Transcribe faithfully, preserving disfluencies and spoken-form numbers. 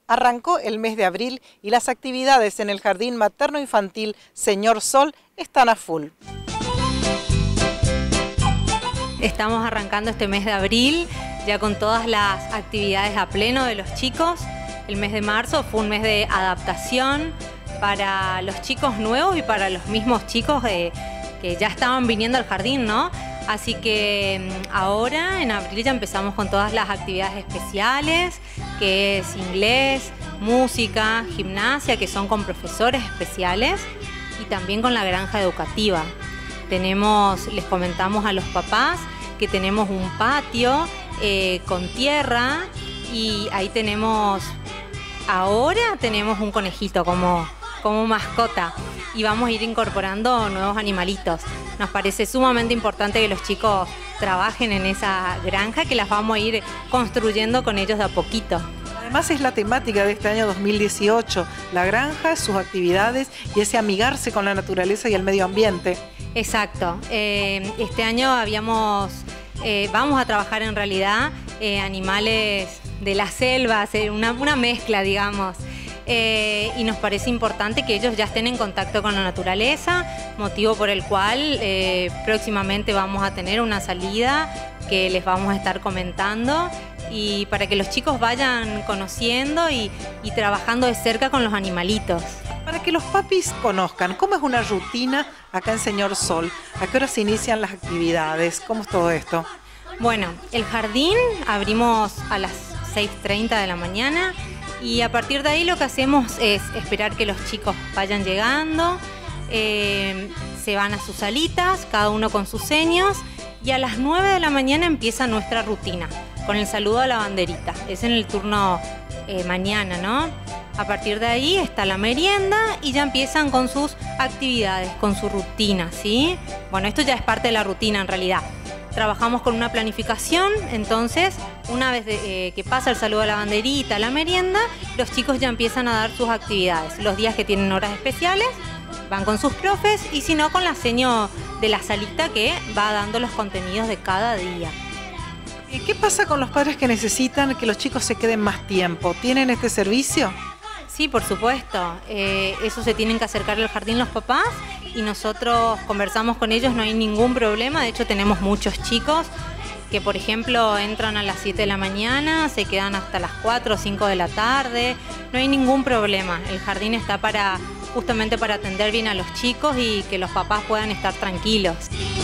Arrancó el mes de abril y las actividades en el Jardín Materno Infantil Señor Sol están a full. Estamos arrancando este mes de abril ya con todas las actividades a pleno de los chicos. El mes de marzo fue un mes de adaptación para los chicos nuevos y para los mismos chicos eh, que ya estaban viniendo al jardín, ¿no? Así que ahora en abril ya empezamos con todas las actividades especiales, que es inglés, música, gimnasia, que son con profesores especiales, y también con la granja educativa. Tenemos, les comentamos a los papás que tenemos un patio eh, con tierra, y ahí tenemos, ahora tenemos un conejito como, como mascota, y vamos a ir incorporando nuevos animalitos. Nos parece sumamente importante que los chicos trabajen en esa granja, que las vamos a ir construyendo con ellos de a poquito. Además es la temática de este año dos mil dieciocho, la granja, sus actividades y ese amigarse con la naturaleza y el medio ambiente. Exacto. Eh, este año habíamos, eh, vamos a trabajar en realidad eh, animales de la selva, una, una mezcla, digamos. Eh, y nos parece importante que ellos ya estén en contacto con la naturaleza, motivo por el cual eh, próximamente vamos a tener una salida que les vamos a estar comentando, y para que los chicos vayan conociendo y, y trabajando de cerca con los animalitos. Para que los papis conozcan, ¿cómo es una rutina acá en Señor Sol? ¿A qué hora se inician las actividades? ¿Cómo es todo esto? Bueno, el jardín abrimos a las seis treinta de la mañana, y a partir de ahí lo que hacemos es esperar que los chicos vayan llegando, eh, se van a sus salitas, cada uno con sus seños, y a las nueve de la mañana empieza nuestra rutina, con el saludo a la banderita. Es en el turno eh, mañana, ¿no? A partir de ahí está la merienda y ya empiezan con sus actividades, con su rutina, ¿sí? Bueno, esto ya es parte de la rutina en realidad. Trabajamos con una planificación, entonces una vez de, eh, que pasa el saludo a la banderita, la merienda, los chicos ya empiezan a dar sus actividades. Los días que tienen horas especiales van con sus profes, y si no, con la seño de la salita que va dando los contenidos de cada día. ¿Y qué pasa con los padres que necesitan que los chicos se queden más tiempo? ¿Tienen este servicio? Sí, por supuesto. Eh, eso se tienen que acercar al jardín los papás, y nosotros conversamos con ellos, no hay ningún problema. De hecho, tenemos muchos chicos que, por ejemplo, entran a las siete de la mañana, se quedan hasta las cuatro o cinco de la tarde. No hay ningún problema. El jardín está para, justamente para atender bien a los chicos y que los papás puedan estar tranquilos.